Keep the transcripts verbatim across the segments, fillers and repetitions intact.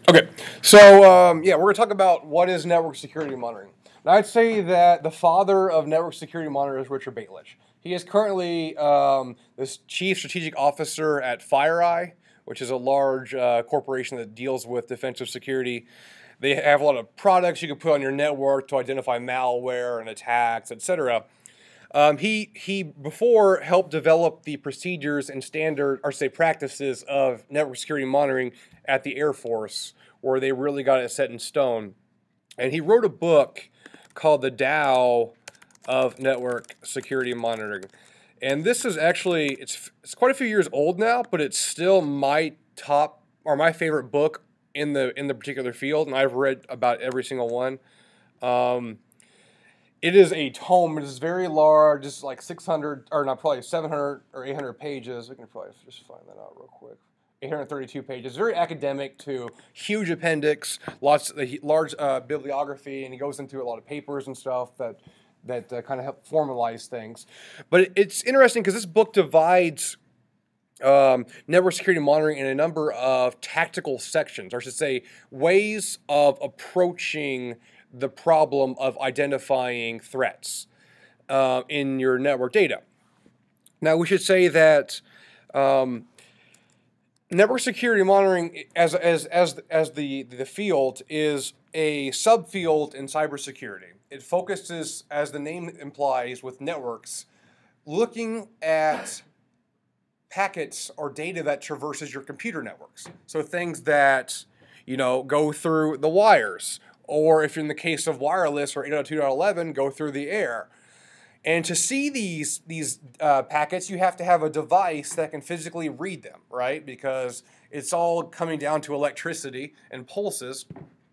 Okay, so um, yeah, we're going to talk about what is network security monitoring. Now, I'd say that the father of network security monitoring is Richard Baelish. He is currently um, this chief strategic officer at FireEye, which is a large uh, corporation that deals with defensive security. They have a lot of products you can put on your network to identify malware and attacks, et cetera. Um, he he before helped develop the procedures and standard, or say practices of network security monitoring at the Air Force, where they really got it set in stone. And he wrote a book called The Tao of Network Security Monitoring. And this is actually, it's, it's quite a few years old now, but it's still my top, or my favorite book in the in the particular field, and I've read about every single one. Um, it is a tome. It is very large. It's like six hundred, or not, probably seven hundred or eight hundred pages. We can probably just find that out real quick. eight hundred thirty-two pages. Very academic too. Huge appendix, lots of large uh, bibliography, and he goes into a lot of papers and stuff that that uh, kind of help formalize things. But it's interesting because this book divides um, network security monitoring in a number of tactical sections, or I should say, ways of approaching the problem of identifying threats uh, in your network data. Now, we should say that um, network security monitoring, as as as as the the field, is a subfield in cybersecurity. It focuses, as the name implies, with networks, looking at packets or data that traverses your computer networks. So things that, you know, go through the wires, or if in the case of wireless or eight oh two dot eleven, go through the air. And to see these these uh, packets, you have to have a device that can physically read them, right? Because it's all coming down to electricity and pulses.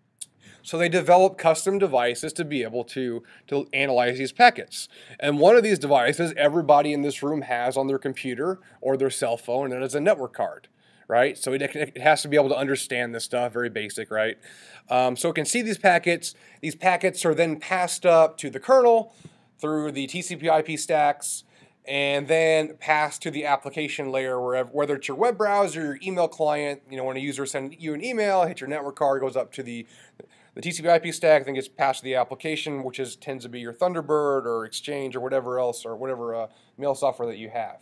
So they develop custom devices to be able to, to analyze these packets. And one of these devices everybody in this room has on their computer or their cell phone, and that is a network card, right? So it, it has to be able to understand this stuff, very basic, right? Um, so it can see these packets. These packets are then passed up to the kernel through the T C P I P stacks, and then passed to the application layer, wherever, whether it's your web browser, your email client. You know, when a user sends you an email, hit your network card, goes up to the the T C P I P stack, then gets passed to the application, which is tends to be your Thunderbird or Exchange or whatever else, or whatever uh, mail software that you have.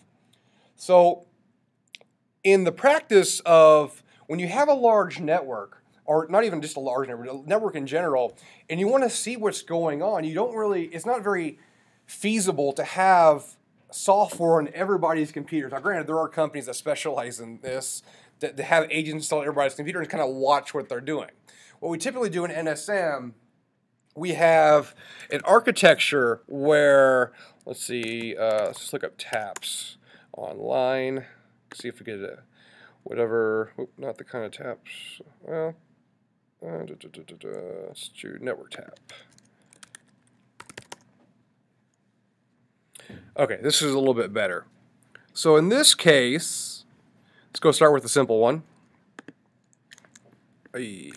So in the practice of when you have a large network, or not even just a large network, a network in general, and you want to see what's going on, you don't really, it's not very feasible to have software on everybody's computers. Now, granted, there are companies that specialize in this, that, that have agents installed on everybody's computer and kind of watch what they're doing. What we typically do in N S M, we have an architecture where, let's see, uh, let's just look up taps online, see if we get a, whatever, oop, not the kind of taps, well, uh, da, da, da, da, da, let's do network tap. Okay, this is a little bit better. So in this case, let's go start with the simple one. Hey.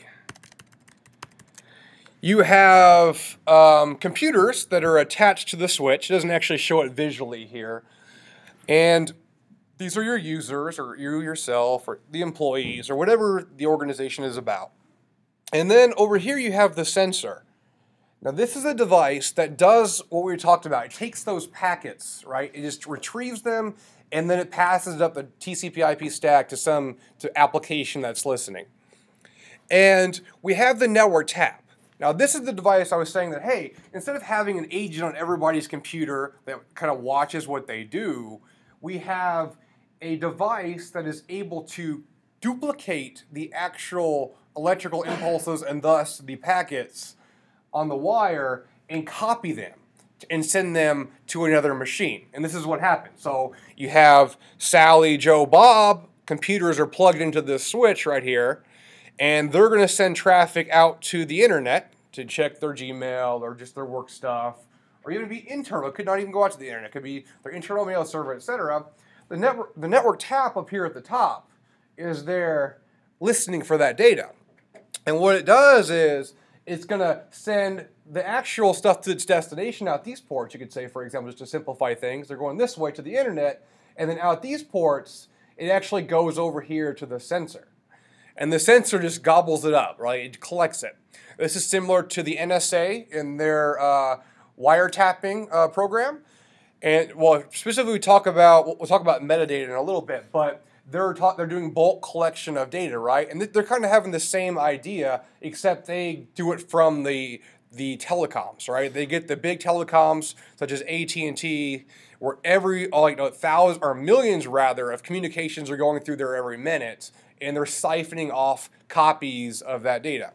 You have um, computers that are attached to the switch. It doesn't actually show it visually here. And these are your users, or you yourself, or the employees, or whatever the organization is about. And then over here you have the sensor. Now this is a device that does what we talked about. It takes those packets, right? It just retrieves them, and then it passes it up the T C P I P stack to some to application that's listening. And we have the network tap. Now this is the device I was saying that, hey, instead of having an agent on everybody's computer that kind of watches what they do, we have a device that is able to duplicate the actual electrical impulses and thus the packets on the wire and copy them and send them to another machine. And this is what happens. So you have Sally, Joe, Bob, computers are plugged into this switch right here, and they're going to send traffic out to the internet to check their Gmail or just their work stuff, or even be internal. It could not even go out to the internet. It could be their internal mail server, et cetera. The network, the network tap up here at the top is there listening for that data. And what it does is it's going to send the actual stuff to its destination out these ports. You could say, for example, just to simplify things, they're going this way to the internet, and then out these ports, it actually goes over here to the sensor. and the sensor just gobbles it up, right? It collects it. This is similar to the N S A in their uh, wiretapping uh, program. And well, specifically we talk about we'll talk about metadata in a little bit, but they're ta- they're doing bulk collection of data, right? And they're kind of having the same idea, except they do it from the the telecoms, right? They get the big telecoms such as A T and T, where every all, you know, thousands or millions rather of communications are going through there every minute, and they're siphoning off copies of that data,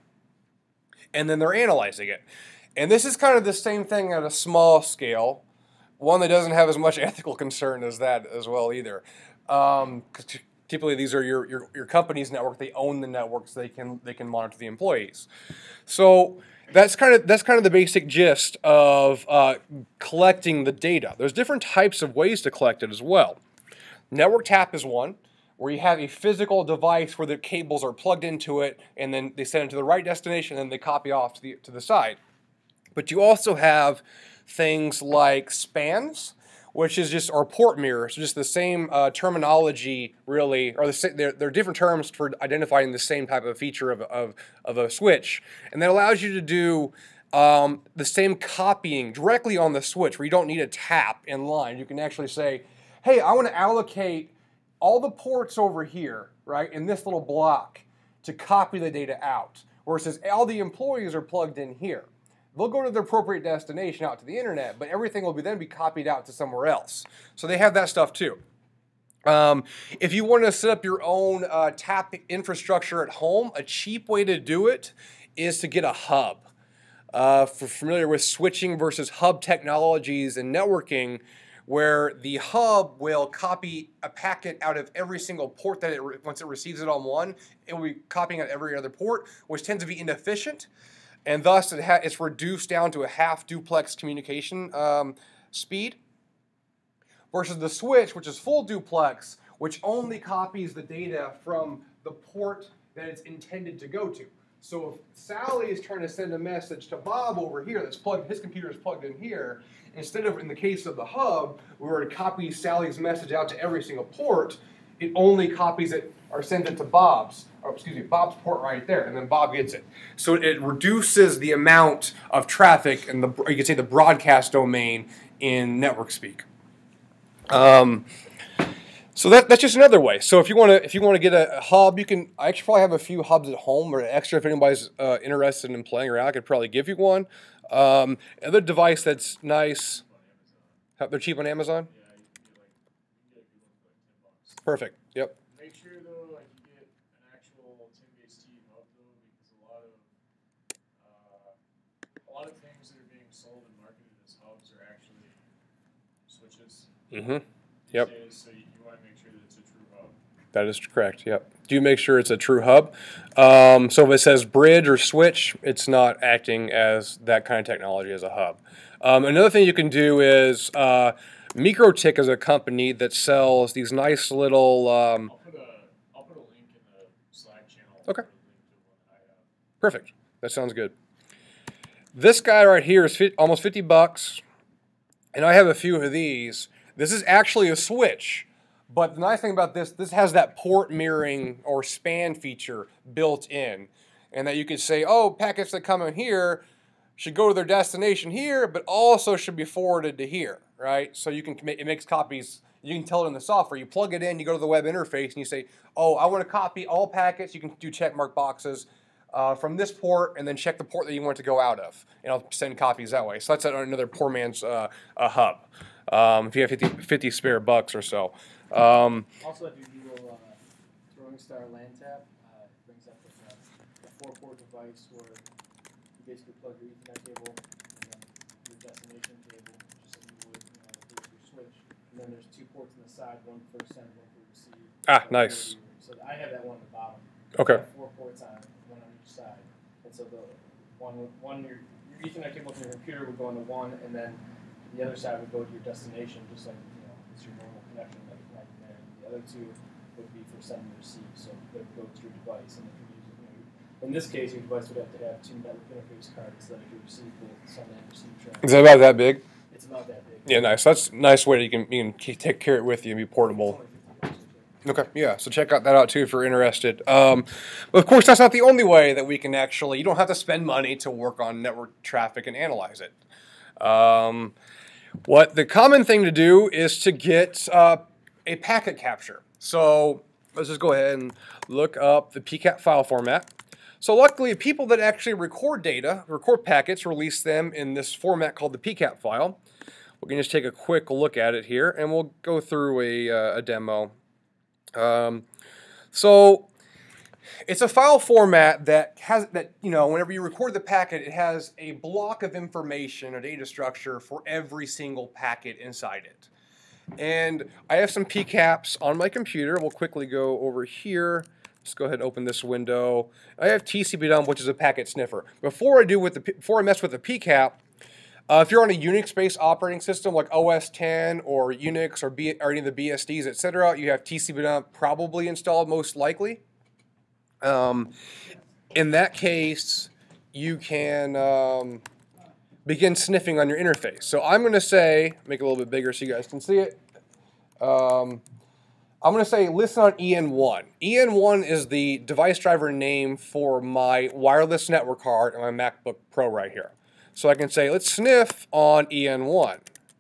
and then they're analyzing it. And this is kind of the same thing at a small scale, one that doesn't have as much ethical concern as that as well either. Um, typically, these are your, your your company's network. They own the networks. They can they can monitor the employees. So that's kind of that's kind of the basic gist of uh, collecting the data. There's different types of ways to collect it as well. Network tap is one, where you have a physical device where the cables are plugged into it, and then they send it to the right destination, and then they copy off to the to the side. But you also have things like spans, which is just, or port mirrors, just the same uh, terminology, really, or the, they're, they're different terms for identifying the same type of feature of, of, of a switch. And that allows you to do um, the same copying directly on the switch, where you don't need a tap in line. You can actually say, hey, I want to allocate all the ports over here, right, in this little block to copy the data out. Where it says all the employees are plugged in here. They'll go to their appropriate destination out to the internet, but everything will be then be copied out to somewhere else. So they have that stuff too. Um, if you want to set up your own uh, tap infrastructure at home, a cheap way to do it is to get a hub. Uh, for familiar with switching versus hub technologies and networking, where the hub will copy a packet out of every single port that it, once it receives it on one, it will be copying out every other port, which tends to be inefficient. And thus, it ha it's reduced down to a half duplex communication um, speed, versus the switch, which is full duplex, which only copies the data from the port that it's intended to go to. So if Sally is trying to send a message to Bob over here, that's plugged, his computer is plugged in here, instead of, in the case of the hub, we were to copy Sally's message out to every single port, it only copies it or sends it to Bob's, or excuse me, Bob's port right there, and then Bob gets it. So it reduces the amount of traffic and the, you could say the broadcast domain in network speak. Um, so that, that's just another way. So if you want to if you want to get a, a hub, you can. I actually probably have a few hubs at home, or extra if anybody's uh, interested in playing around. I could probably give you one. Um, another device that's nice. They're cheap on Amazon. Perfect. Yep. Make sure though, like you get an actual tin-based T hub though, because a lot of uh, a lot of things that are being sold and marketed as hubs are actually switches. Mm-hmm. Yep. Days, so you, you want to make sure that it's a true hub. That is correct. Yep. Do make sure it's a true hub. Um, so if it says bridge or switch, it's not acting as that kind of technology as a hub. Um, another thing you can do is uh, MikroTik is a company that sells these nice little. Um, I'll put a I'll put a link in the Slack channel. Okay. For the link to one that I have. Perfect. That sounds good. This guy right here is fi almost fifty bucks, and I have a few of these. This is actually a switch, but the nice thing about this, this has that port mirroring or span feature built in, and that you could say, oh, packets that come in here should go to their destination here, but also should be forwarded to here, right? So you can it makes copies. You can tell it in the software. You plug it in, you go to the web interface, and you say, oh, I want to copy all packets. You can do check mark boxes uh, from this port, and then check the port that you want to go out of, and I'll send copies that way. So that's another poor man's uh, a hub. Um, if you have fifty, fifty spare bucks or so. Um, also, if you Google uh, Throwing Star LAN tap, uh, it brings up like a, a four-port device where you basically plug your Ethernet cable and then your destination cable, just like you would, you know, with your switch. And then there's two ports on the side, one for send, one for receive. Ah, nice. So I have that one at the bottom. Okay. I have four ports on, one on each side. And so the one, one your, your Ethernet cable from your computer would go into one, and then the other side would go to your destination, just like, you know, it's your normal connection that you connect there. And the other two would be for send and receive, so they would go to your device. And if you use it, you know, in this case, your device would have to have two network interface cards that it could receive both send and receive traffic. Is that about that big? It's about that big. Yeah, nice. That's a nice way that you can you can take care of it with you and be portable. Okay, yeah, so check out that out too if you're interested. Um, but of course, that's not the only way that we can actually, you don't have to spend money to work on network traffic and analyze it. Um, what the common thing to do is to get uh, a packet capture. So let's just go ahead and look up the P CAP file format. So luckily, people that actually record data, record packets, release them in this format called the P CAP file. We can just take a quick look at it here, and we'll go through a, uh, a demo. Um, so it's a file format that has that, you know, whenever you record the packet, it has a block of information, a data structure for every single packet inside it. And I have some P CAPs on my computer. We'll quickly go over here. Let's go ahead and open this window. I have T C P dump, which is a packet sniffer. Before I do with the before I mess with the P CAP, Uh, if you're on a Unix-based operating system like O S ten or Unix or, B, or any of the B S Ds, et cetera, you have T C P dump probably installed, most likely. Um, in that case, you can um, begin sniffing on your interface. So I'm going to say, make it a little bit bigger so you guys can see it. Um, I'm going to say listen on E N one. E N one is the device driver name for my wireless network card on my MacBook Pro right here. So I can say, let's sniff on E N one.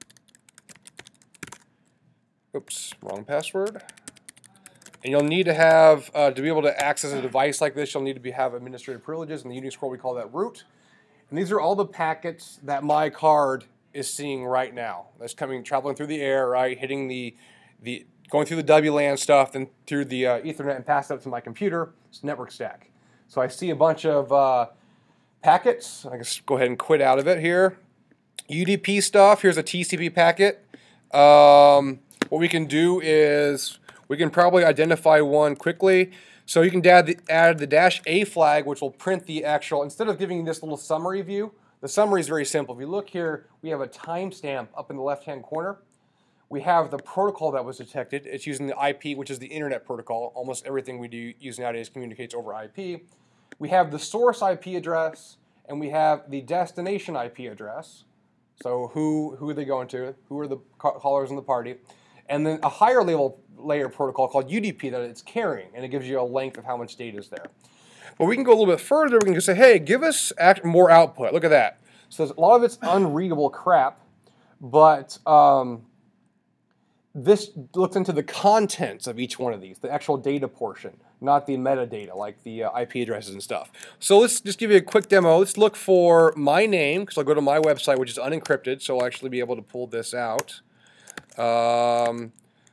Oops, wrong password. And you'll need to have, uh, to be able to access a device like this, you'll need to be, have administrative privileges. In the Unix world, we call that root. And these are all the packets that my card is seeing right now. That's coming, traveling through the air, right, hitting the, the going through the W LAN stuff, then through the uh, Ethernet and pass it up to my computer. It's network stack. So I see a bunch of uh, packets. I can go ahead and quit out of it here. U D P stuff. Here's a T C P packet. Um, what we can do is we can probably identify one quickly. So you can add the, add the dash A flag, which will print the actual, instead of giving you this little summary view, the summary is very simple. If you look here, we have a timestamp up in the left-hand corner. We have the protocol that was detected. It's using the I P, which is the internet protocol. Almost everything we do use nowadays communicates over I P. We have the source I P address, and we have the destination I P address. So who, who are they going to? Who are the callers in the party? And then a higher level layer protocol called U D P that it's carrying, and it gives you a length of how much data is there. But we can go a little bit further. We can just say, hey, give us act more output. Look at that. So a lot of it's unreadable crap, but um, this looks into the contents of each one of these, the actual data portion, not the metadata like the uh, I P addresses and stuff. So let's just give you a quick demo. Let's look for my name, because I'll go to my website, which is unencrypted, so I'll actually be able to pull this out. Um,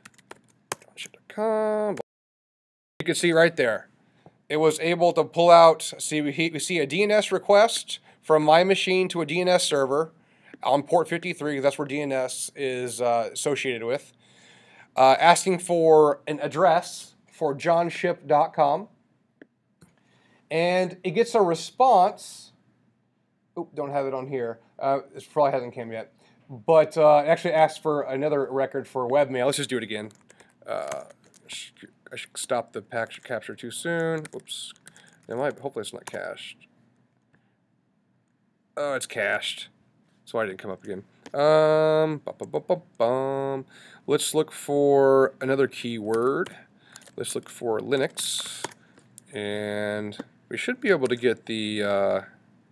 you can see right there, it was able to pull out, see we, we see a D N S request from my machine to a D N S server on port fifty-three, because that's where D N S is uh, associated with, uh, asking for an address for john ship dot com, and it gets a response. Oop, don't have it on here. Uh, it probably hasn't come yet. But uh, it actually asks for another record for webmail. Let's just do it again. Uh, I should stop the pack capture too soon. Oops. It might, hopefully it's not cached. Oh, it's cached. That's why it didn't come up again. Um, bum, bum, bum, bum, bum. Let's look for another keyword. Let's look for Linux. And we should be able to get the... Uh,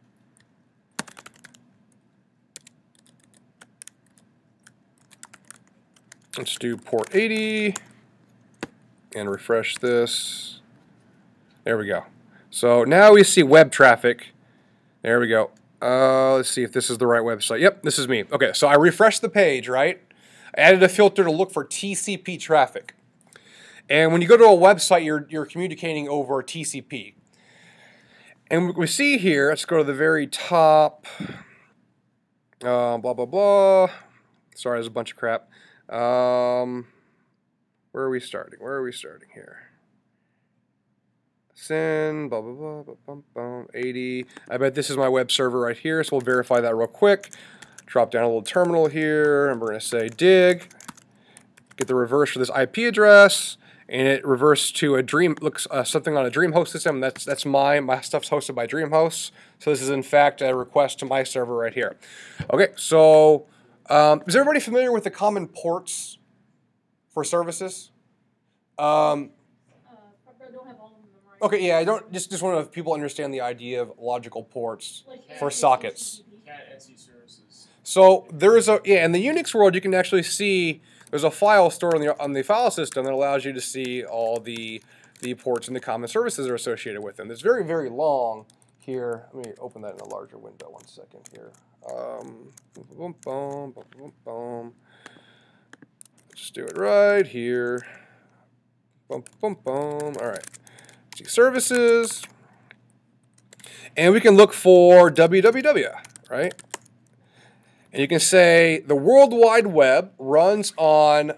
let's do port eighty and refresh this. There we go. So now we see web traffic. There we go. Uh, let's see if this is the right website. Yep, this is me. Okay, so I refreshed the page, right? I added a filter to look for T C P traffic. And when you go to a website, you're, you're communicating over T C P. And we see here, let's go to the very top. Uh, blah, blah, blah. Sorry, there's a bunch of crap. Um, where are we starting? Where are we starting here? Send, blah, blah, blah, blah, blah, blah, eighty. I bet this is my web server right here, so we'll verify that real quick. Drop down a little terminal here, and we're going to say dig. Get the reverse for this I P address, and it reverts to a Dream, looks uh, something on a DreamHost system. That's that's mine. My stuff's hosted by DreamHost. So this is in fact a request to my server right here. Okay, so um, is everybody familiar with the common ports for services? Um, Uh, I don't have all of them memorized. okay, yeah, I don't just just want to people understand the idea of logical ports Like, for uh, sockets. Cat Etsy services. So there is a yeah in the Unix world you can actually see there's a file stored on the on the file system that allows you to see all the the ports and the common services that are associated with them. It's very very long here. Let me open that in a larger window. One second here. Um, boom, boom, boom, boom, boom. Just do it right here. Boom, boom, boom. All right. See services, and we can look for W W W, right? And you can say the World Wide Web runs on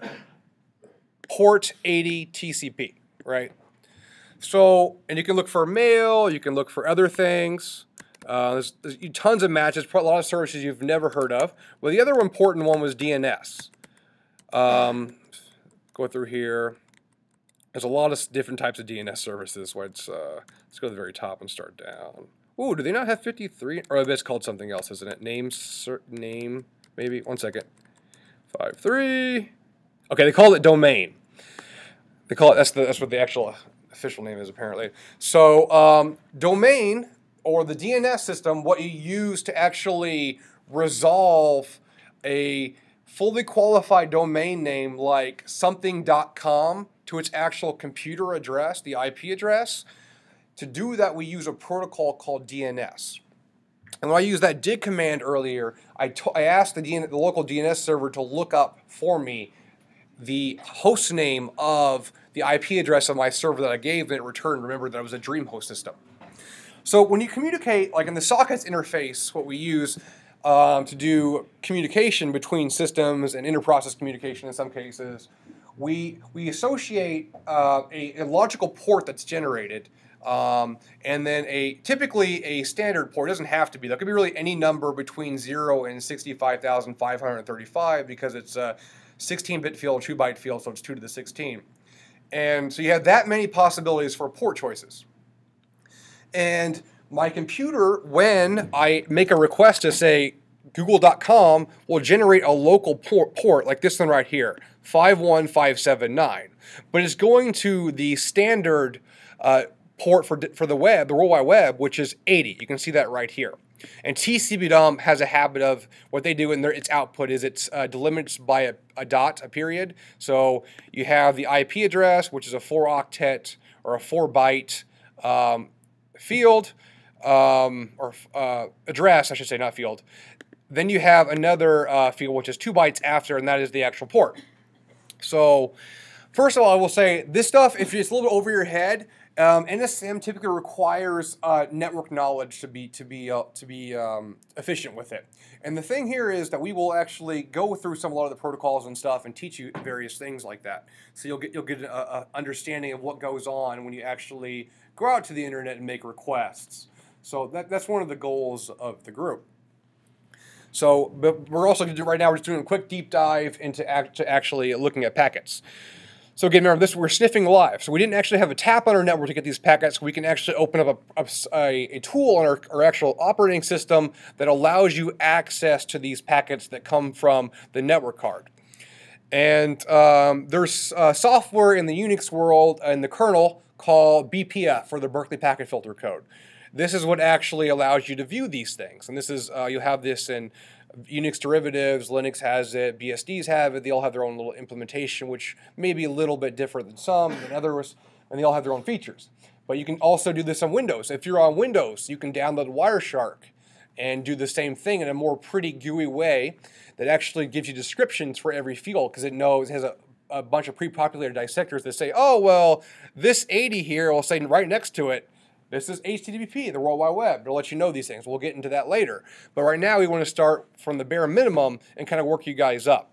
port eighty T C P, right? So, and you can look for mail, you can look for other things. Uh, there's, there's tons of matches, a lot of services you've never heard of. Well, the other important one was D N S. Um, go through here. There's a lot of different types of D N S services. Where it's, uh, let's go to the very top and start down. Ooh, do they not have fifty-three? Or it's called something else, isn't it? Name, cert, name, maybe. One second. five three. Okay, they call it domain. They call it, that's, the, that's what the actual official name is, apparently. So, um, domain, or the D N S system, what you use to actually resolve a fully qualified domain name like something dot com to its actual computer address, the I P address. To do that, we use a protocol called D N S. And when I used that dig command earlier, I, to I asked the, D N the local D N S server to look up for me the host name of the I P address of my server that I gave, and it returned, remember, that it was a DreamHost system. So when you communicate, like in the sockets interface, what we use um, to do communication between systems and inter-process communication in some cases, we, we associate uh, a, a logical port that's generated Um, and then a typically a standard port. It doesn't have to be. That could be really any number between zero and sixty-five thousand five hundred thirty-five because it's a sixteen bit field, two byte field, so it's two to the sixteen. And so you have that many possibilities for port choices. And my computer, when I make a request to say google dot com, will generate a local port, port like this one right here, five one five seven nine. But it's going to the standard uh, port for, for the web, the World Wide Web, which is eighty. You can see that right here. And T C P D O M has a habit of what they do in their its output is it's uh, delimits by a, a dot, a period. So you have the I P address, which is a four octet or a four byte um, field, um, or uh, address, I should say, not field. Then you have another uh, field, which is two bytes after, and that is the actual port. So first of all, I will say this stuff, if it's a little bit over your head, Um, N S M typically requires uh, network knowledge to be to be uh, to be um, efficient with it. And the thing here is that we will actually go through some a lot of the protocols and stuff and teach you various things like that. So you'll get you'll get a, a understanding of what goes on when you actually go out to the internet and make requests. So that that's one of the goals of the group. So, but we're also going to do right now. We're just doing a quick deep dive into act, to actually looking at packets. So again, remember this, we're sniffing live. So we didn't actually have a tap on our network to get these packets. We can actually open up a, a, a tool on our, our actual operating system that allows you access to these packets that come from the network card. And um, there's uh, software in the Unix world in the kernel called B P F, for the Berkeley Packet Filter Code. This is what actually allows you to view these things. And this is, uh, you'll have this in Unix derivatives, Linux has it, B S Ds have it, they all have their own little implementation, which may be a little bit different than some and others, and they all have their own features. But you can also do this on Windows. If you're on Windows, you can download Wireshark and do the same thing in a more pretty G U I way that actually gives you descriptions for every field, because it knows, it has a, a bunch of pre-populated dissectors that say, oh, well, this eighty here will say right next to it, this is H T T P, the World Wide Web. It'll let you know these things. We'll get into that later. But right now, we want to start from the bare minimum and kind of work you guys up.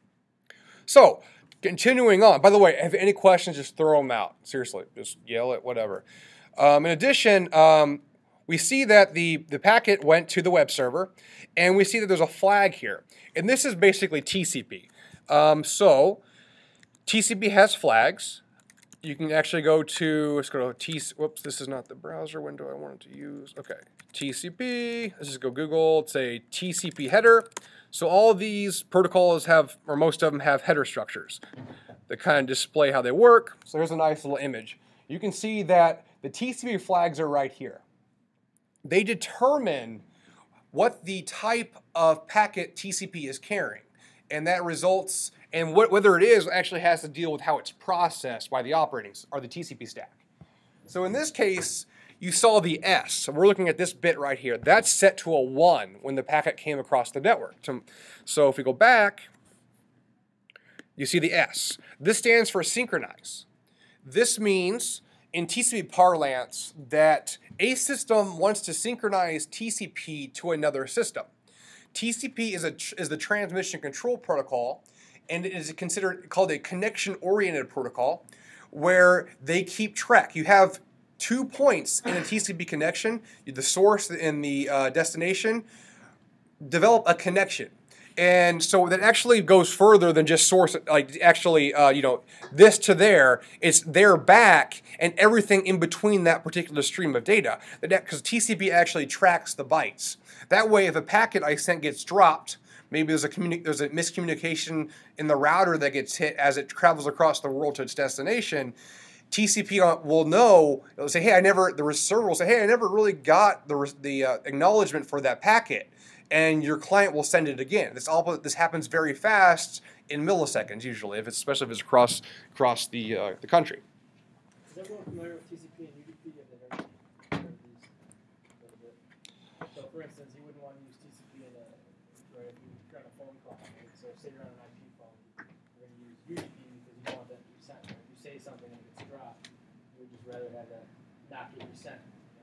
So, continuing on. By the way, if any questions, just throw them out. Seriously, just yell it, whatever. Um, in addition, um, we see that the, the packet went to the web server, and we see that there's a flag here. And this is basically T C P. Um, so, T C P has flags. You can actually go to, let's go to T, whoops, this is not the browser window I wanted to use. Okay, T C P, let's just go Google, let's say T C P header. So all of these protocols have, or most of them have header structures. that kind of display how they work. So here's a nice little image. You can see that the T C P flags are right here. They determine what the type of packet T C P is carrying. And that results, and what, whether it is actually has to deal with how it's processed by the operating, or the T C P stack. So in this case, you saw the S. So we're looking at this bit right here. That's set to a one when the packet came across the network. So if we go back, you see the S. This stands for synchronize. This means, in T C P parlance, that a system wants to synchronize T C P to another system. T C P is, a, is the transmission control protocol, and it is considered called a connection-oriented protocol, where they keep track. You have two points in a T C P connection, the source and the uh, destination, develop a connection. And so that actually goes further than just source, like actually, uh, you know, this to there. It's there back and everything in between that particular stream of data. Because T C P actually tracks the bytes. That way, if a packet I sent gets dropped, maybe there's a, there's a miscommunication in the router that gets hit as it travels across the world to its destination, T C P will know, it'll say, hey, I never, the server will say, hey, I never really got the, the uh, acknowledgement for that packet. And your client will send it again. This all this happens very fast in milliseconds usually, if it's, especially if it's across across the uh, the country. Is everyone familiar with T C P and U D P? Have they heard, heard of these a little bit? So, for instance, you wouldn't want to use T C P in a right if you're on a phone call. Right? So, say you're on an I P phone, you're going to use U D P because you don't want that to be sent. Right? If you say something and it gets dropped, you would just rather have that not get resent.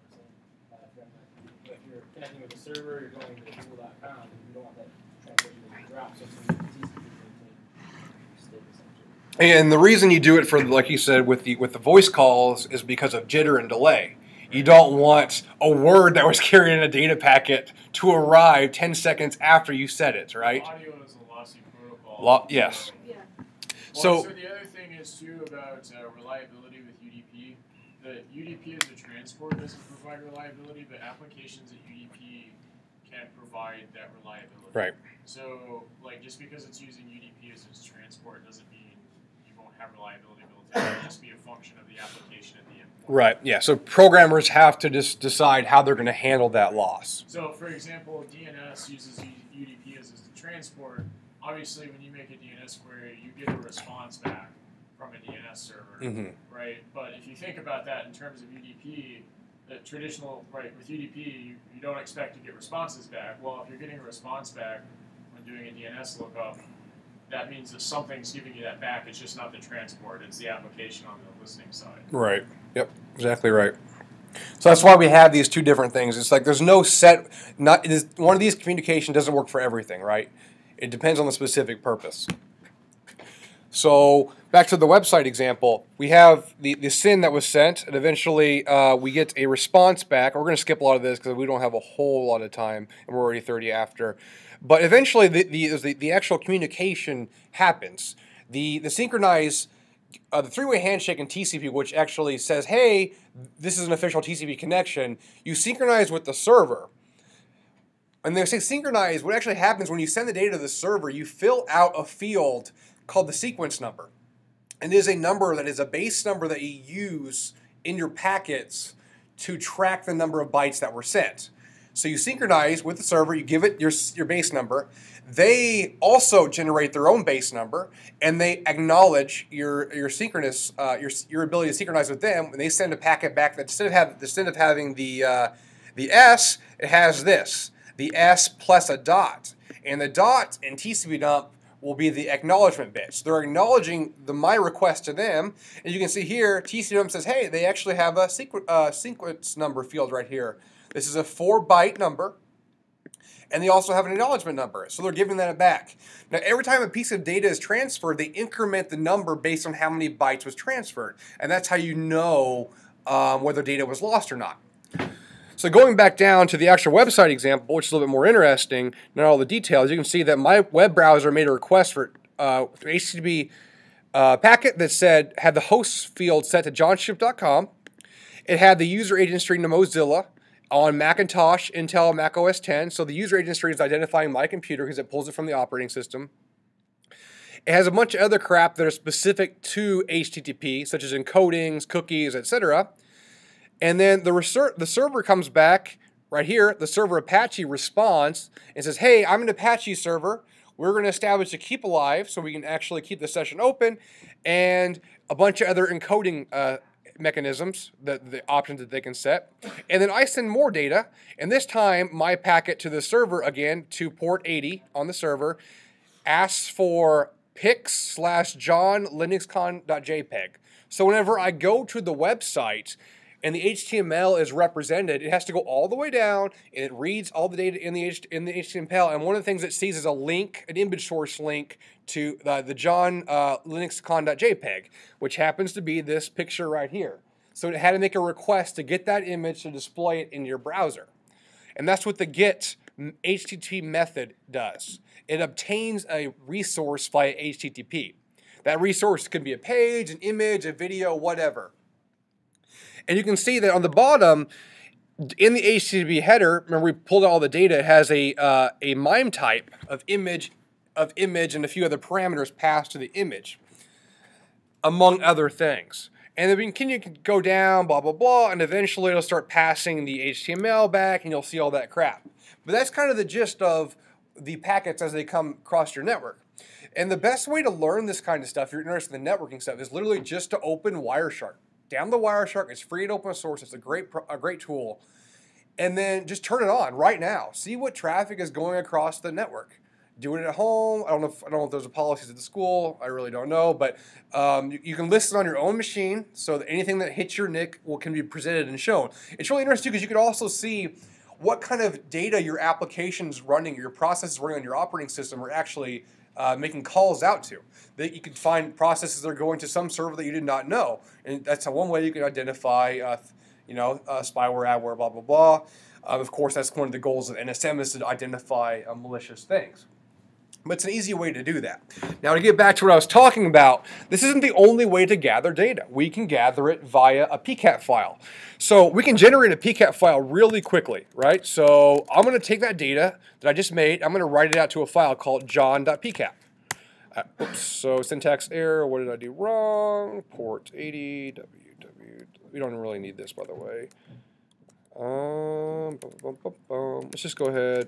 If you're connecting with a server, you're going to google dot com, and you don't want that transmission to drop, so it's going to T C P maintain state essentially. And the reason you do it for, like you said, with the with the voice calls is because of jitter and delay. You don't want a word that was carrying a data packet to arrive ten seconds after you said it, right? Audio is a lossy protocol. Lo yes. Yeah. Well, So, so the other thing is too about uh, reliability with U D P. The U D P as a transport doesn't provide reliability, but applications at U D P can provide that reliability. right. So, like, just because it's using U D P as its transport doesn't mean you won't have reliability built in. It'll just be a function of the application at the endpoint. Right. Yeah. So programmers have to just decide how they're going to handle that loss. So, for example, D N S uses U D P as its transport. Obviously, when you make a D N S query, you get a response back from a D N S server, Mm-hmm. right? But if you think about that in terms of U D P, the traditional, right, with U D P, you, you don't expect to get responses back. Well, if you're getting a response back when doing a D N S lookup, that means that something's giving you that back. It's just not the transport. It's the application on the listening side. Right. Yep. Exactly right. So that's why we have these two different things. It's like there's no set. Not it is, one of these communication doesn't work for everything, right? It depends on the specific purpose. So back to the website example, we have the, the S Y N that was sent, and eventually uh, we get a response back. We're going to skip a lot of this because we don't have a whole lot of time, and we're already thirty after. But eventually the, the, the, the actual communication happens. The, the synchronize, uh, the three-way handshake in T C P, which actually says, hey, this is an official T C P connection, you synchronize with the server. And they say synchronize, what actually happens when you send the data to the server, you fill out a field called the sequence number. And it is a number that is a base number that you use in your packets to track the number of bytes that were sent. So you synchronize with the server, you give it your, your base number. They also generate their own base number, and they acknowledge your your synchronous uh, your your ability to synchronize with them. And they send a packet back that instead of have instead of having the uh, the S, it has this, the S plus a dot, and the dot in T C P dump will be the acknowledgement bits. They're acknowledging the my request to them, and you can see here, T C P dump says, hey, they actually have a sequ uh, sequence number field right here. This is a four byte number, and they also have an acknowledgement number, so they're giving that back. Now, every time a piece of data is transferred, they increment the number based on how many bytes was transferred, and that's how you know um, whether data was lost or not. So going back down to the actual website example, which is a little bit more interesting, not all the details, you can see that my web browser made a request for uh, H T T P uh, packet that said, had the host field set to johnship dot com. It had the user agent string to Mozilla on Macintosh, Intel, Mac O S ten. So the user agent string is identifying my computer because it pulls it from the operating system. It has a bunch of other crap that are specific to H T T P, such as encodings, cookies, et cetera. And then the, reser- the server comes back right here. The server Apache responds and says, hey, I'm an Apache server. We're going to establish a keep alive so we can actually keep the session open, and a bunch of other encoding uh, mechanisms, the, the options that they can set. And then I send more data, and this time my packet to the server, again, to port eighty on the server, asks for pix slash john linuxcon.jpg. So whenever I go to the website and the H T M L is represented, it has to go all the way down, and it reads all the data in the H- in the H T M L. And one of the things it sees is a link, an image source link to the, the John uh, linuxcon.jpg, which happens to be this picture right here. So it had to make a request to get that image to display it in your browser. And that's what the get H T T P method does. It obtains a resource via H T T P. That resource can be a page, an image, a video, whatever. And you can see that on the bottom, in the H T T P header, remember we pulled out all the data, it has a, uh, a MIME type of image, of image and a few other parameters passed to the image, among other things. And then we can you can go down, blah, blah, blah, and eventually it'll start passing the H T M L back, and you'll see all that crap. But that's kind of the gist of the packets as they come across your network. And the best way to learn this kind of stuff, if you're interested in the networking stuff, is literally just to open Wireshark. Down the Wireshark, it's free and open source, it's a great, a great tool. And then just turn it on right now. See what traffic is going across the network. Do it at home. I don't know if, I don't know if there's policies at the school. I really don't know. But um, you, you can list it on your own machine so that anything that hits your N I C will, can be presented and shown. It's really interesting because you can also see what kind of data your application's running, your processes running on your operating system are actually uh, making calls out to. That you can find processes that are going to some server that you did not know. And that's one way you can identify uh, you know, uh, spyware, adware, blah, blah, blah. Uh, of course, that's one of the goals of N S M is to identify uh, malicious things. But it's an easy way to do that. Now, to get back to what I was talking about, this isn't the only way to gather data. We can gather it via a P CAT file. So we can generate a P CAT file really quickly, right? So I'm going to take that data that I just made, I'm going to write it out to a file called john.pcat. Uh, oops, so syntax error, what did I do wrong? Port eighty, W W, we don't really need this, by the way. Um, bum, bum, bum, bum. Let's just go ahead.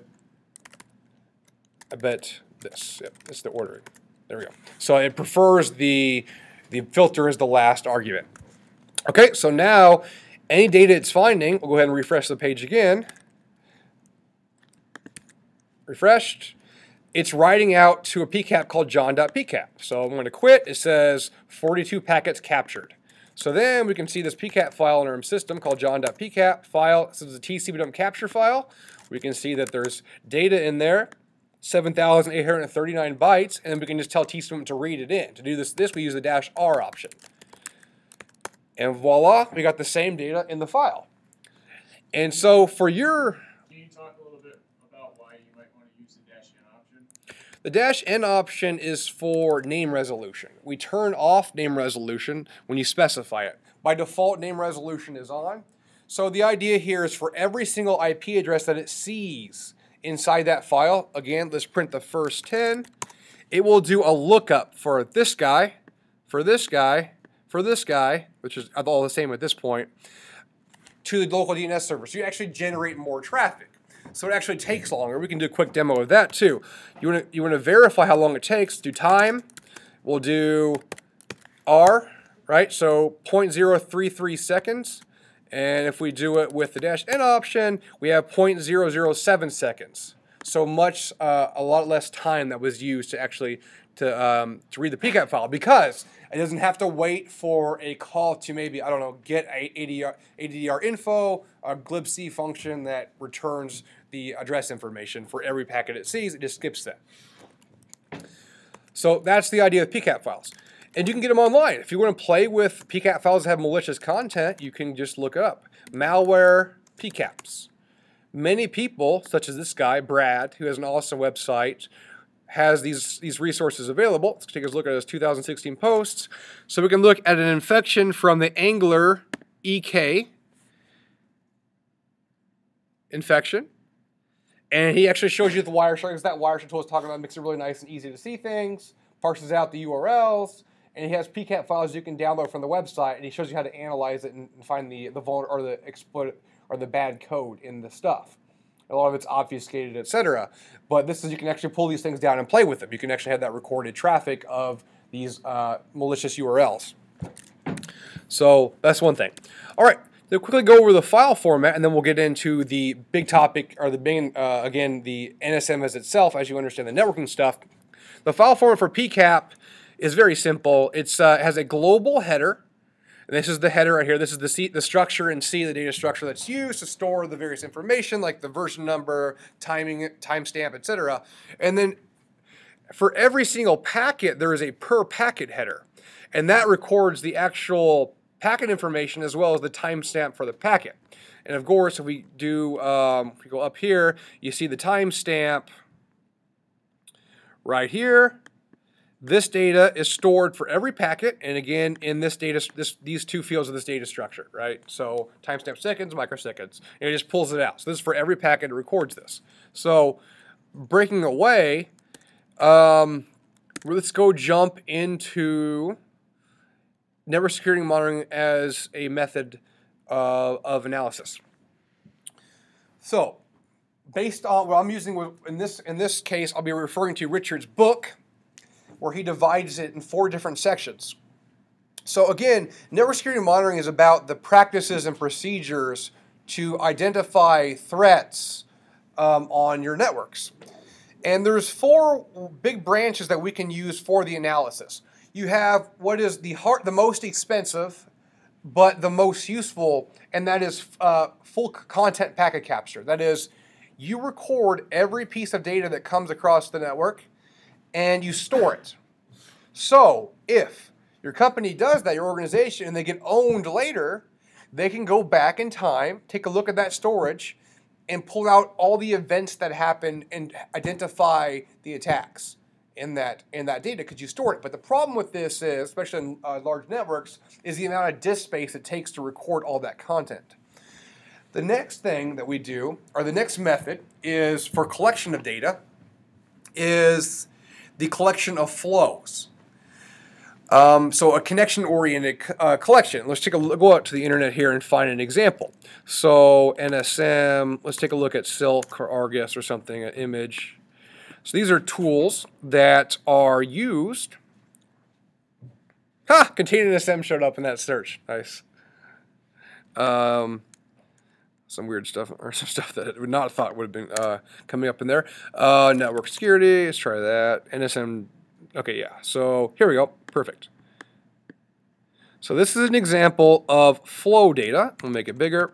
I bet this, yep, it's the ordering. There we go. So it prefers the, the filter as the last argument. Okay, so now any data it's finding, we'll go ahead and refresh the page again. Refreshed. It's writing out to a P CAT called john.pcat. So I'm going to quit. It says forty-two packets captured. So then we can see this P CAT file in our system called john.pcat file. This is a T C P dump capture file. We can see that there's data in there, seven thousand eight hundred thirty-nine bytes, and then we can just tell T C P dump to read it in. To do this, this we use the dash R option. And voila, we got the same data in the file. And so for your... Can you talk a little bit about why you might want to use the dash N option? The dash N option is for name resolution. We turn off name resolution when you specify it. By default, name resolution is on. So the idea here is for every single I P address that it sees inside that file, again, let's print the first ten, it will do a lookup for this guy, for this guy, for this guy, which is all the same at this point, to the local D N S server. So you actually generate more traffic. So it actually takes longer. We can do a quick demo of that too. You want to you want to verify how long it takes. Do time. We'll do R, right? So zero point zero three three seconds. And if we do it with the dash N option, we have zero point zero zero seven seconds. So much, uh, a lot less time that was used to actually to um, to read the P CAT file, because it doesn't have to wait for a call to maybe, I don't know, get a A D R, A D R info, a glibc function that returns the address information for every packet it sees. It just skips that. So that's the idea of P CAT files. And you can get them online. If you want to play with P CAT files that have malicious content, you can just look up malware P CAPs. Many people, such as this guy, Brad, who has an awesome website, has these, these resources available. Let's take a look at his two thousand sixteen posts. So we can look at an infection from the Angler E K infection. And he actually shows you the Wireshark, because that Wireshark tool is talking about, makes it really nice and easy to see things. parses out the U R Ls, and he has P CAP files you can download from the website, and he shows you how to analyze it and find the the vulner or the exploit or the bad code in the stuff. A lot of it's obfuscated, et cetera. But this is you can actually pull these things down and play with them. You can actually have that recorded traffic of these uh, malicious U R Ls. So that's one thing. All right, so quickly go over the file format, and then we'll get into the big topic, or the big, uh, again, the N S M as itself, as you understand the networking stuff. The file format for P CAP is very simple. It's uh, it has a global header. And this is the header right here. This is the C, the structure in C, the data structure that's used to store the various information, like the version number, timing, timestamp, et cetera. And then for every single packet, there is a per packet header. And that records the actual packet information as well as the timestamp for the packet. And of course, if we do, um, if we go up here, you see the timestamp right here. This data is stored for every packet, and again, in this data, this, these two fields of this data structure, right? So timestamp seconds, microseconds, and it just pulls it out. So this is for every packet, it records this. So breaking away, um, let's go jump into network security monitoring as a method uh, of analysis. So based on what I'm using in this in this case, I'll be referring to Richard's book, where he divides it in four different sections. So again, network security monitoring is about the practices and procedures to identify threats um, on your networks. And there's four big branches that we can use for the analysis. You have what is the heart, the most expensive, but the most useful, and that is uh, full content packet capture. That is, you record every piece of data that comes across the network, and you store it. So if your company does that, your organization, and they get owned later, they can go back in time, take a look at that storage, and pull out all the events that happened and identify the attacks in that in that data because you stored it. But the problem with this is, especially in uh, large networks, is the amount of disk space it takes to record all that content. The next thing that we do, or the next method, is for collection of data, is the collection of flows. Um, so a connection-oriented uh, collection. Let's take a look, go out to the internet here and find an example. So N S M, let's take a look at Silk or Argus or something, an image. So these are tools that are used. Ha! Container N S M showed up in that search. Nice. Um, some weird stuff, or some stuff that I would not have thought would have been uh, coming up in there. Uh, network security, let's try that. N S M, okay, yeah. So here we go, perfect. So this is an example of flow data. We'll make it bigger.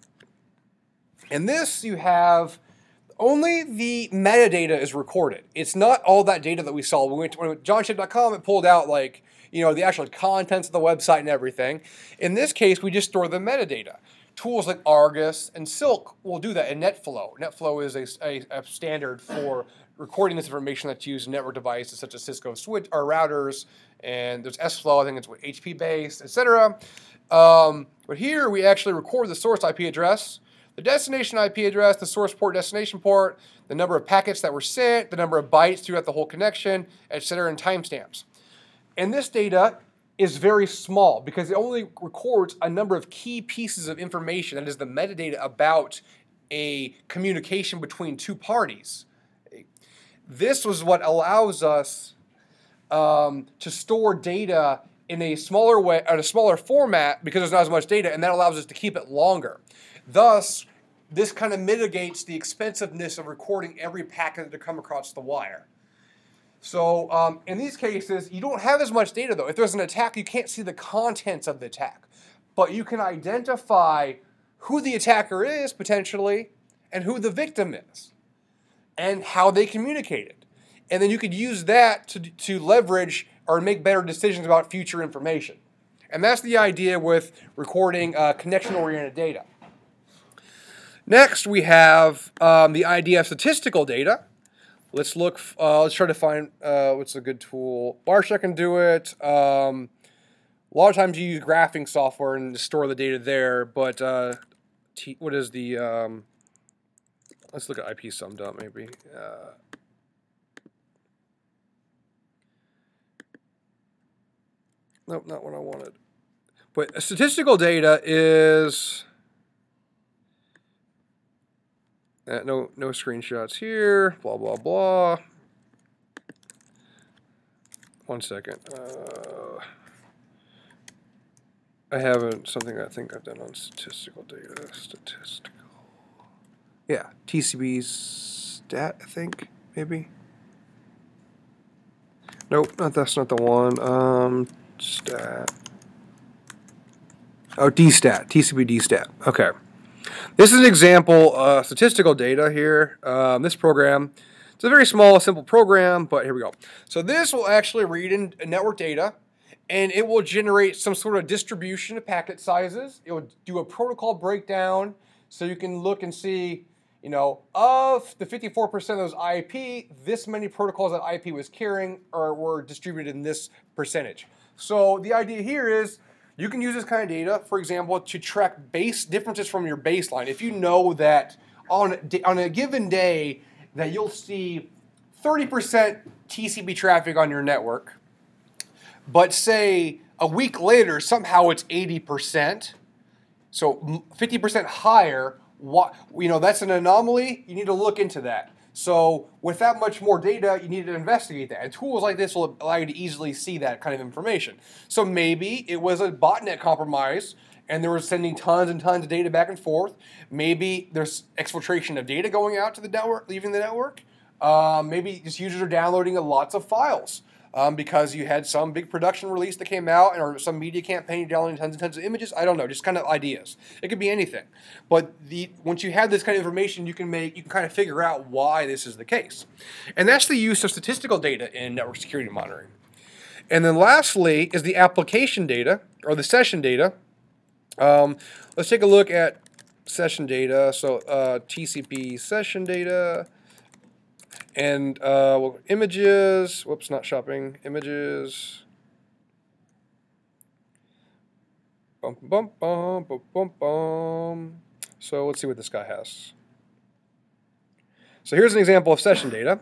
In this, you have only the metadata is recorded. It's not all that data that we saw. When we went to john ship dot com, it pulled out like, you know, the actual contents of the website and everything. In this case, we just store the metadata. Tools like Argus and Silk will do that in NetFlow. NetFlow is a, a, a standard for recording this information that's used in network devices such as Cisco switch or routers, and there's S Flow, I think it's what, H P based, et cetera. Um, but here we actually record the source I P address, the destination I P address, the source port, destination port, the number of packets that were sent, the number of bytes throughout the whole connection, et cetera, and timestamps. And this data is very small because it only records a number of key pieces of information, that is the metadata about a communication between two parties. This was what allows us um, to store data in a smaller way, in a smaller format, because there's not as much data, and that allows us to keep it longer. Thus, this kind of mitigates the expensiveness of recording every packet that come across the wire. So um, in these cases, you don't have as much data though. If there's an attack, you can't see the contents of the attack, but you can identify who the attacker is potentially and who the victim is and how they communicated. And then you could use that to, to leverage or make better decisions about future information. And that's the idea with recording uh, connection-oriented data. Next, we have um, the idea of statistical data. Let's look, uh, let's try to find uh, what's a good tool. Barcheck can do it. Um, a lot of times you use graphing software and store the data there, but uh, t what is the, um, let's look at I P summed up maybe. Uh, Nope, not what I wanted. But statistical data is uh, no no screenshots here. Blah blah blah. One second. Uh, I haven't something I think I've done on statistical data. Statistical. Yeah, T C B stat. I think maybe. Nope, not that's not the one. Um, stat. Oh, D stat. T C B D stat. Okay. This is an example of statistical data here. Um, this program, it's a very small, simple program, but here we go. So this will actually read in network data, and it will generate some sort of distribution of packet sizes. It will do a protocol breakdown, so you can look and see, you know, of the fifty-four percent of those I P, this many protocols that I P was carrying or were distributed in this percentage. So the idea here is, you can use this kind of data, for example, to track base differences from your baseline. If you know that on, on a given day that you'll see thirty percent T C P traffic on your network, but say a week later somehow it's eighty percent, so fifty percent higher, what, you know, that's an anomaly. You need to look into that. So with that much more data, you need to investigate that. And tools like this will allow you to easily see that kind of information. So maybe it was a botnet compromise and they were sending tons and tons of data back and forth. Maybe there's exfiltration of data going out to the network, leaving the network. Uh, maybe just users are downloading lots of files um, because you had some big production release that came out, or some media campaign downloading tons and tons of images. I don't know, just kind of ideas. It could be anything. But the once you have this kind of information, you can make you can kind of figure out why this is the case. And that's the use of statistical data in network security monitoring. And then lastly is the application data, or the session data. Um, let's take a look at session data. So uh, T C P session data. And uh, well, images, whoops, not shopping, images. Bum, bum, bum, bum, bum, bum. So let's see what this guy has. So here's an example of session data.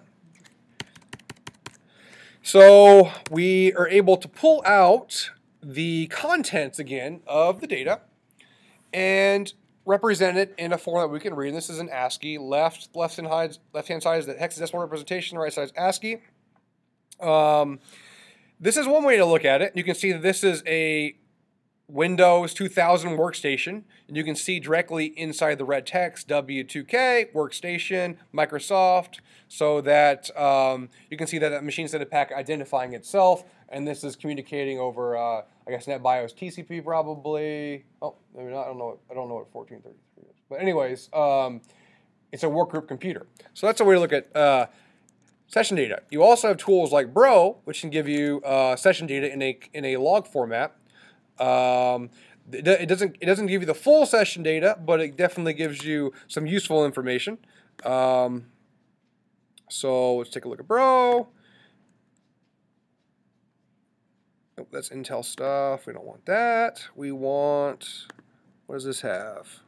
So we are able to pull out the contents again of the data and represent it in a form that we can read. And this is an ASCII. Left left hand left hand side is the hexadecimal representation. Right side is ASCII. Um, this is one way to look at it. You can see that this is a Windows two thousand workstation, and you can see directly inside the red text W two K workstation Microsoft, so that um, you can see that that machine sent a packet identifying itself, and this is communicating over uh, I guess NetBIOS T C P probably. Oh, maybe not. I don't know. What, I don't know what fourteen thirty-three is. But anyways, um, it's a workgroup computer. So that's a way to look at uh, session data. You also have tools like Bro, which can give you uh, session data in a in a log format. Um, it, it doesn't it doesn't give you the full session data, but it definitely gives you some useful information. Um, so let's take a look at Bro. Oh, that's Intel stuff. We don't want that. We want, what does this have?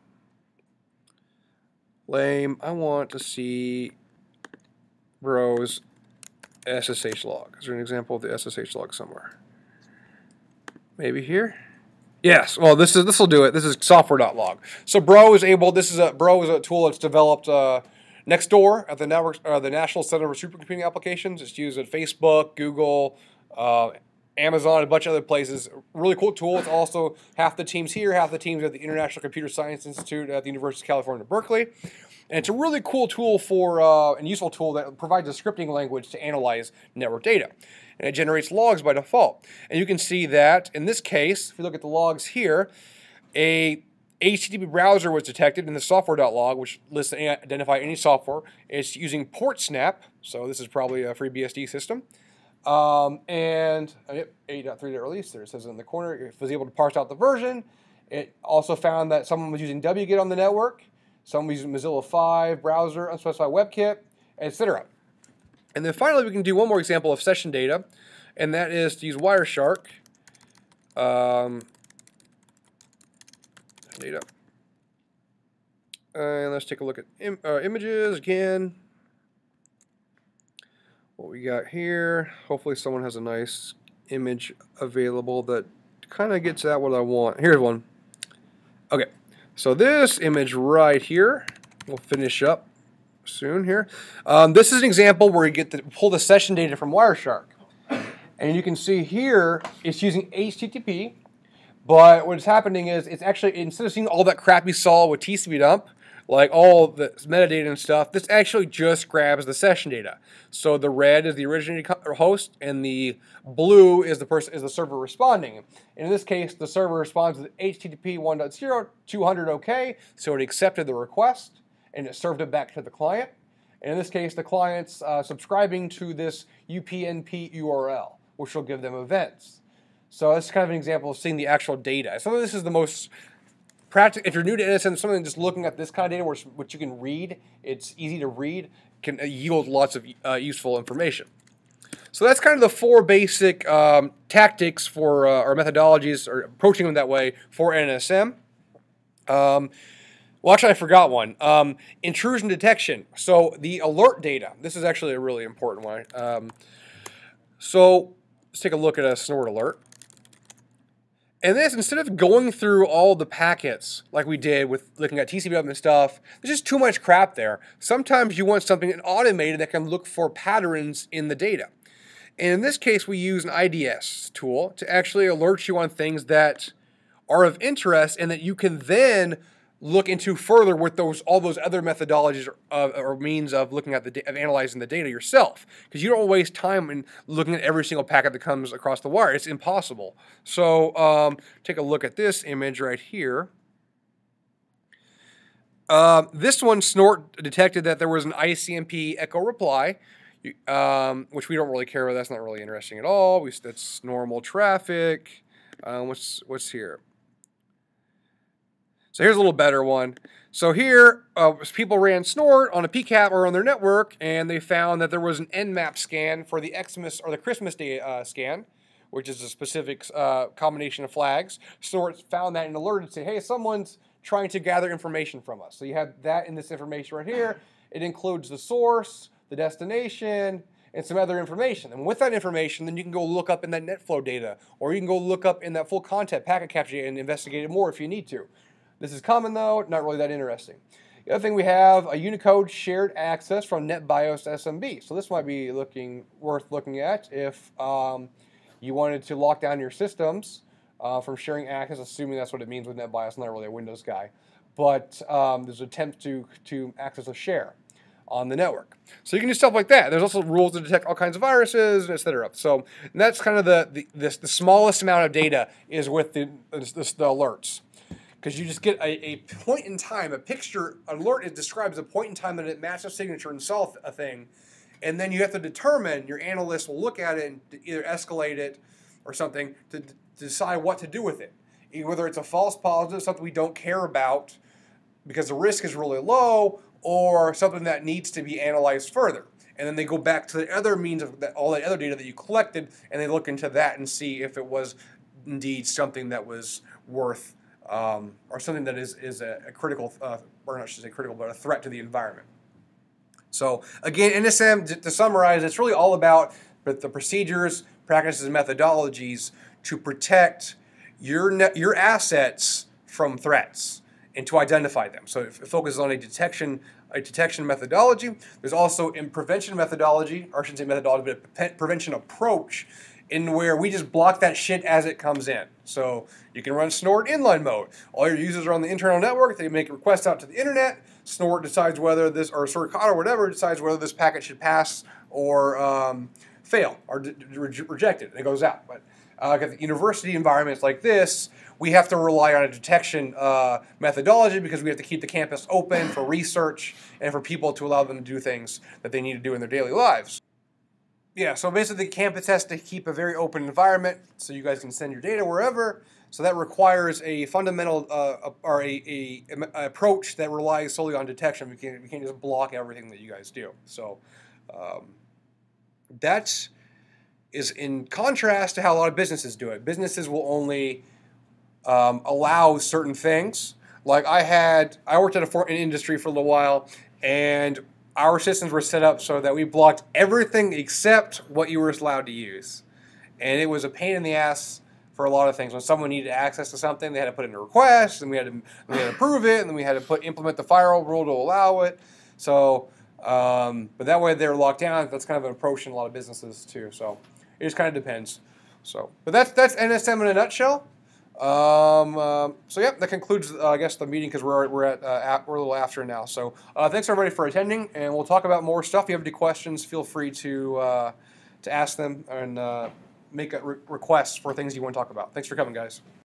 Lame. I want to see Bro's S S H log. Is there an example of the S S H log somewhere? Maybe here? Yes. Well, this is this will do it. This is software.log. So Bro is able. This is a Bro is a tool that's developed uh, next door at the network, uh, the National Center for Supercomputing Applications. It's used at Facebook, Google, uh, Amazon, a bunch of other places. Really cool tool. It's also half the teams here, half the teams at the International Computer Science Institute at the University of California, Berkeley. And it's a really cool tool for uh, and useful tool that provides a scripting language to analyze network data. And it generates logs by default. And you can see that in this case, if you look at the logs here, a H T T P browser was detected in the software.log, which lists and identify any software. It's using PortSnap, so this is probably a FreeBSD system. Um, and uh, yep, eight point three release, there it says in the corner, it was able to parse out the version. It also found that someone was using wget on the network, someone was using Mozilla five browser, unspecified WebKit, et cetera. And then finally, we can do one more example of session data, and that is to use Wireshark. Um, data. And let's take a look at im uh, images again. What we got here. Hopefully someone has a nice image available that kind of gets at what I want. Here's one. Okay, so this image right here, we'll finish up soon here. Um, this is an example where you get to pull the session data from Wireshark. And you can see here, it's using H T T P, but what's happening is it's actually, instead of seeing all that crap you saw with T C P dump, like all the metadata and stuff, this actually just grabs the session data. So the red is the originating host, and the blue is the person is the server responding. And in this case, the server responds with H T T P one dot zero, two hundred OK, so it accepted the request, and it served it back to the client. And in this case, the client's uh, subscribing to this U P n P U R L, which will give them events. So that's kind of an example of seeing the actual data. So this is the most practical. If you're new to N S M, something just looking at this kind of data, which, which you can read, it's easy to read, can yield lots of uh, useful information. So that's kind of the four basic um, tactics for uh, or methodologies, or approaching them that way for N S M. Um, well, actually, I forgot one. Um, intrusion detection. So the alert data. This is actually a really important one. Um, so let's take a look at a snort alert. And this, instead of going through all the packets like we did with looking at T C P dump and stuff, there's just too much crap there. Sometimes you want something automated that can look for patterns in the data. And in this case, we use an I D S tool to actually alert you on things that are of interest and that you can then look into further with those all those other methodologies or, or means of looking at the of analyzing the data yourself, because you don't waste time in looking at every single packet that comes across the wire. It's impossible. So um, take a look at this image right here. Uh, this one, Snort detected that there was an I C M P echo reply, um, which we don't really care about. That's not really interesting at all. We, that's normal traffic. Um, what's what's here? So here's a little better one. So here, uh, people ran Snort on a P CAP or on their network, and they found that there was an N MAP scan for the Xmas or the Christmas Day uh, scan, which is a specific uh, combination of flags. Snort found that and alerted and said, hey, someone's trying to gather information from us. So you have that in this information right here. It includes the source, the destination, and some other information. And with that information, then you can go look up in that NetFlow data, or you can go look up in that full content packet capture and investigate it more if you need to. This is common though, not really that interesting. The other thing we have, a Unicode shared access from NetBIOS to S M B. So this might be looking worth looking at if um, you wanted to lock down your systems uh, from sharing access, assuming that's what it means with NetBIOS. I'm not really a Windows guy. But um, there's an attempt to, to access a share on the network. So you can do stuff like that. There's also rules to detect all kinds of viruses, et cetera. So and that's kind of the, the, this, the smallest amount of data is with the, this, this, the alerts. Because you just get a, a point in time, a picture, an alert, it describes a point in time that it matches a signature and saw a thing. And then you have to determine, your analyst will look at it and either escalate it or something to, to decide what to do with it. Whether it's a false positive, something we don't care about because the risk is really low, or something that needs to be analyzed further. And then they go back to the other means of that, all that other data that you collected, and they look into that and see if it was indeed something that was worth Um, or something that is, is a, a critical, uh, or not should say critical, but a threat to the environment. So again, N S M, to, to summarize, it's really all about the procedures, practices, and methodologies to protect your, net, your assets from threats and to identify them. So it focuses on a detection, a detection methodology. There's also in prevention methodology, or I shouldn't say methodology, but a prevention approach, in where we just block that shit as it comes in. So you can run Snort inline mode. All your users are on the internal network. They make requests out to the internet. Snort decides whether this, or Suricata or whatever, decides whether this packet should pass or um, fail or re reject it. And it goes out. But uh, at the university environments like this, we have to rely on a detection uh, methodology because we have to keep the campus open for research and for people to allow them to do things that they need to do in their daily lives. Yeah, so basically the campus has to keep a very open environment so you guys can send your data wherever. So that requires a fundamental uh, or a, a, a approach that relies solely on detection. We can't, we can't just block everything that you guys do. So um, that is in contrast to how a lot of businesses do it. Businesses will only um, allow certain things. Like I had, I worked at a for, an industry for a little while, and our systems were set up so that we blocked everything except what you were allowed to use. and it was a pain in the ass for a lot of things. When someone needed access to something, they had to put in a request, and we had to we had to approve it, and then we had to put implement the firewall rule to allow it. So, um, but that way they're locked down. That's kind of an approach in a lot of businesses too. So it just kind of depends. So, but that's that's N S M in a nutshell. Um, um, so yeah, that concludes, uh, I guess, the meeting because we're we're at, uh, at we're a little after now. So uh, thanks everybody for attending, and we'll talk about more stuff. If you have any questions, feel free to uh, to ask them and uh, make a re- requests for things you want to talk about. Thanks for coming, guys.